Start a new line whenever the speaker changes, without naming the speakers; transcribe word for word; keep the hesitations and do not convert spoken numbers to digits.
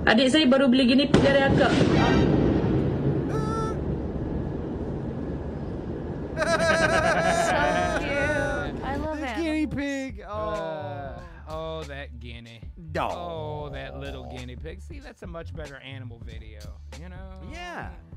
Adik saya baru beli guinea pig dari akak.
So cute. I love
The
it.
guinea pig. Oh.
Uh, oh, that guinea.
No.
Oh, that little guinea pig. See, that's a much better animal video, you know?
Yeah.